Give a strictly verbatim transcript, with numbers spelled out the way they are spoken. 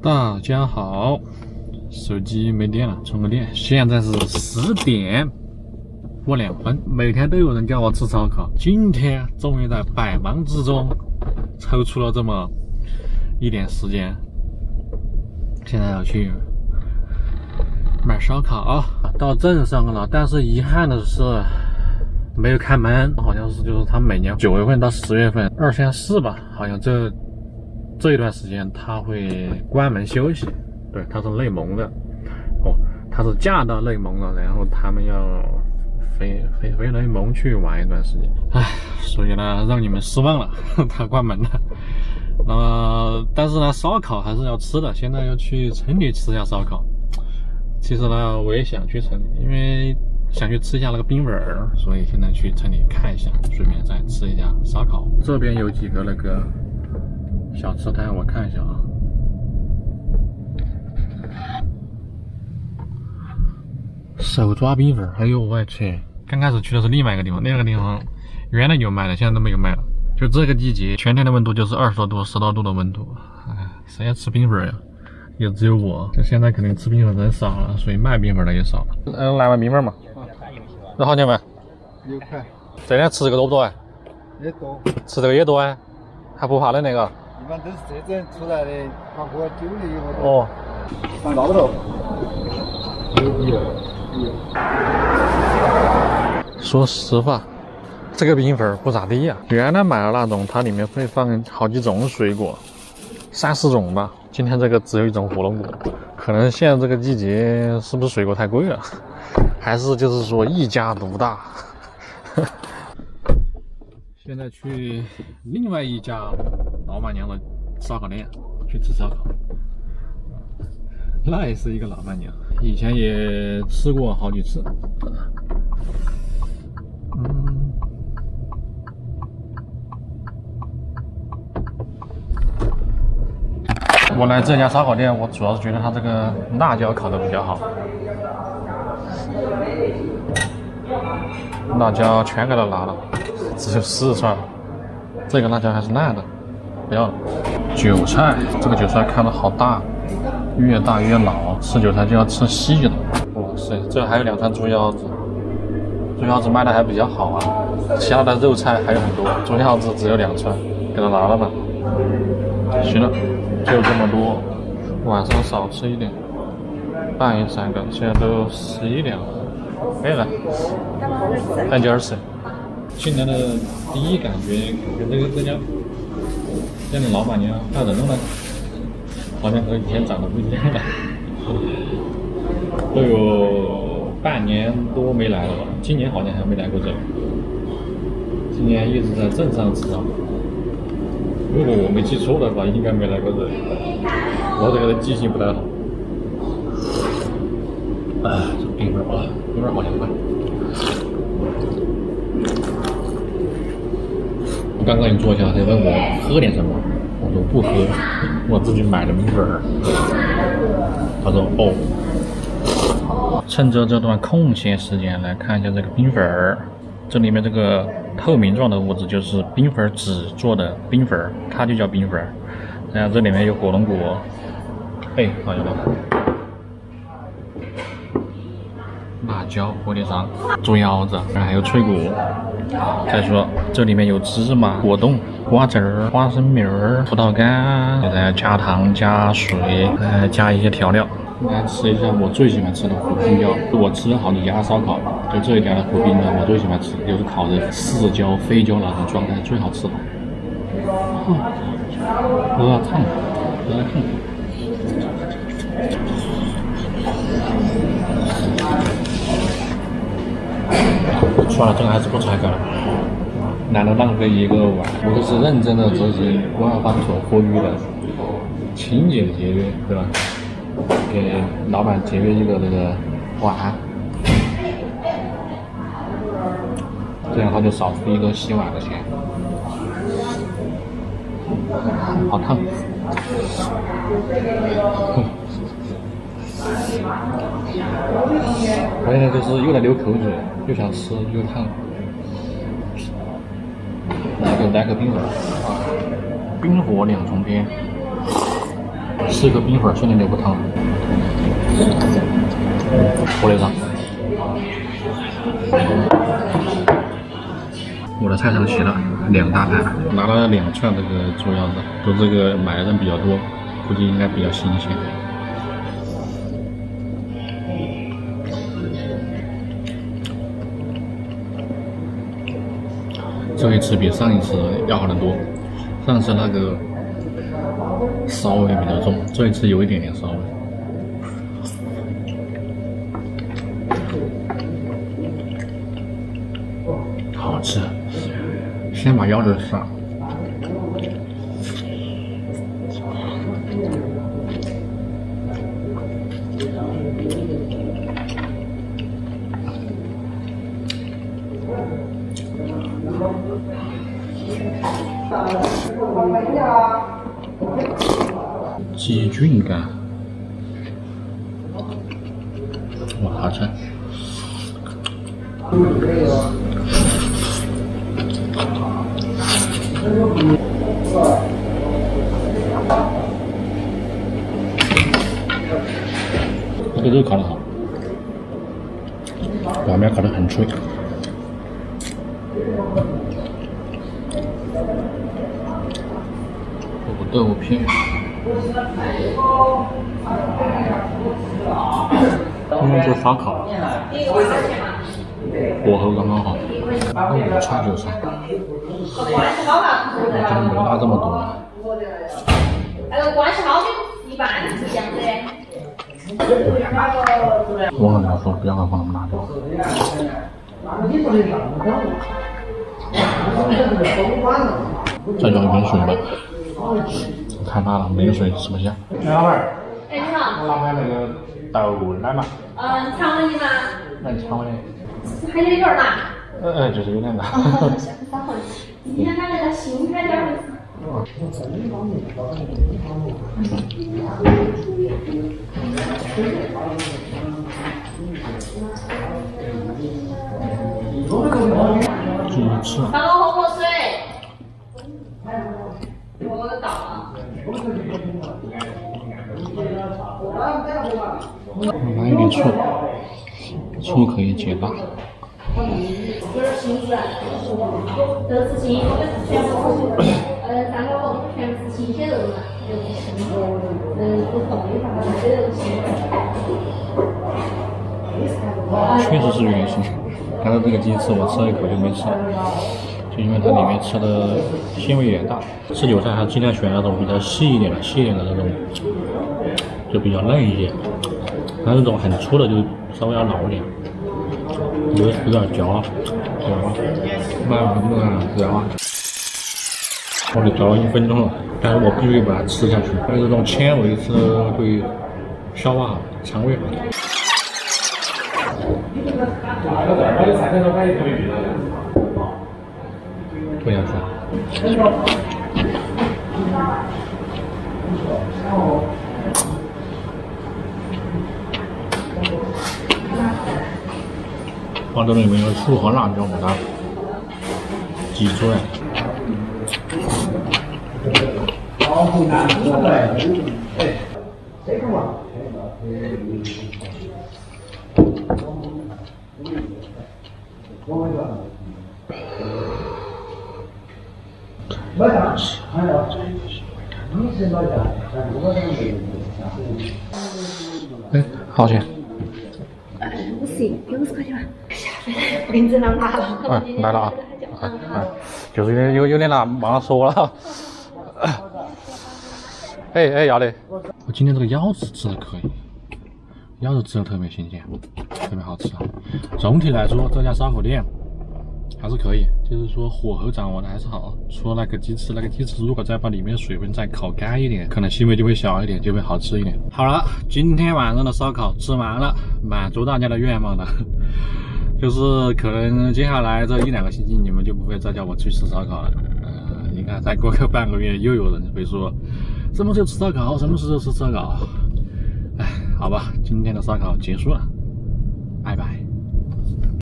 大家好，手机没电了，充个电。现在是十点过两分，每天都有人叫我吃烧烤，今天终于在百忙之中抽出了这么一点时间，现在要去买烧烤啊，到镇上了。但是遗憾的是没有开门，好像是就是他每年九月份到十月份二三四吧，好像这这一段时间他会关门休息。对，他是内蒙的哦，他是嫁到内蒙了，然后他们要飞飞回内蒙去玩一段时间。唉，所以呢让你们失望了，他关门了。那么但是呢烧烤还是要吃的，现在要去城里吃一下烧烤。其实呢我也想去城里，因为想去吃一下那个冰粉儿，所以现在去城里看一下，顺便再吃一下烧烤。这边有几个那个小吃摊，我看一下啊。手抓冰粉，哎呦我去！刚开始去的是另外一个地方，那个地方原来有卖的，现在都没有卖了。就这个季节，全天的温度就是二十多度、十多度的温度，哎，谁要吃冰粉呀？也只有我。就现在肯定吃冰粉的人少了，所以卖冰粉的也少了。嗯，来碗冰粉嘛。这好钱卖？六块。这边吃这个多不多啊？也多。吃这个也多啊？还不怕冷那个？ 一般都是这种出来的，包括酒的有。 哦。 上高头。 有有。说实话，这个冰粉不咋地呀、啊。原来买了那种，它里面会放好几种水果，三四种吧。今天这个只有一种火龙果，可能现在这个季节是不是水果太贵了，还是就是说一家独大？现在去另外一家老板娘的烧烤店去吃烧烤。那也是一个老板娘，以前也吃过好几次。嗯，我来这家烧烤店，我主要是觉得它这个辣椒烤的比较好，辣椒全给它拿了，只有四串，这个辣椒还是烂的，不要了。韭菜，这个韭菜看着好大。越大越老，吃韭菜就要吃细的。哇塞，这还有两串猪腰子，猪腰子卖的还比较好啊。其他的肉菜还有很多，猪腰子只有两串，给他拿了吧。行了，就这么多，晚上少吃一点。半夜三个，现在都十一点了。可以了，带点吃。进来的第一感觉，感觉这个这家店的老板娘她人了。好像和以前长得不一样了，都有半年多没来了吧？今年好像还没来过这里，今年一直在镇上吃啊。如果我没记错的话，应该没来过这里。我这个记性不太好。啊，这冰粉啊，冰粉好凉快。我刚刚一坐下，他问我喝点什么。我说不喝，我自己买的冰粉儿。他说哦。趁着这段空闲时间来看一下这个冰粉儿，这里面这个透明状的物质就是冰粉纸做的冰粉儿，它就叫冰粉儿。然后这里面有火龙果，哎，好像了。辣椒、火腿肠、猪腰子，然后还有脆骨。再说这里面有芝麻、果冻、瓜子儿、花生米儿、葡萄干，再加糖、加水，再加一些调料。来吃一下我最喜欢吃的虎皮椒。我吃了好几家烧烤，就这一家的虎皮呢，我最喜欢吃，就是烤的似焦、非焦那种状态，最好吃了。嗯，喝烫，喝烫。算了，这个还是不拆开了，懒得浪费一个碗。我这是认真的执行官方所呼吁的勤俭节约，对吧？给老板节约一个这个碗，这样他就少出一个洗碗的钱。好烫！嗯我现在就是又在流口水，又想吃又烫。来个来个冰粉，冰火两重天。 吃个冰粉，瞬间就不烫了。火腿肠，我的菜上齐了，两大盘，拿了两串这个猪腰子，都这个买的人比较多，估计应该比较新鲜。这一次比上一次要好得多，上次那个骚味比较重，这一次有一点点骚味。好吃，先把腰子吃了。鸡菌干，哇，好吃！这个肉烤得好，表面烤得很脆。土豆片，因为是烧烤，火候刚刚好，五串就串，我真没拉这么多。 那个关系好就一般是这样的。 我跟他说不要放那么大料。再叫一瓶水吧，太辣了，没水吃不下。哎，老板儿。 哎，你好。 我拿买那个豆奶嘛。 嗯，肠粉的吗？ 那肠粉的。 还有点辣。 呃呃，就是有点辣。 你看那个新开点。 猪翅。 放个红火水。我的倒了。 拿一点醋，醋可以解辣。 有点心思，都是新，我们全部呃三个红全部是新鲜肉嘛，就是新，嗯不同的话这个新。 确实是有点新鲜，但是这个鸡翅我吃了一口就没吃了，就因为它里面吃的纤维有点大。吃韭菜还尽量选那种比较细一点的、细一点的那种，就比较嫩一些。它那种很粗的就稍微要老一点，有有点嚼啊，嚼啊，慢慢慢慢嚼啊。我得嚼了一分钟了，但是我必须把它吃下去，因为这种纤维是对消化好、肠胃好。对呀，是。放这里面有醋和辣椒，把它挤出来。哎，好钱。 五十，给五十块钱吧。我给你整到辣了。 嗯，来了啊。哎哎，就是有点有有点辣，忘了说了。哎哎，要得。我今天这个腰子吃的可以，腰子吃的特别新鲜，特别好吃。总体来说，这家烧烤店还是可以，就是说火候掌握的还是好。除了那个鸡翅，那个鸡翅如果再把里面的水分再烤干一点，可能腥味就会小一点，就会好吃一点。好了，今天晚上的烧烤吃完了，满足大家的愿望了。就是可能接下来这一两个星期，你们就不会再叫我去吃烧烤了。呃，你看再过个半个月，又有人会说什么时候吃烧烤，什么时候吃烧烤。哎，好吧，今天的烧烤结束了，拜拜。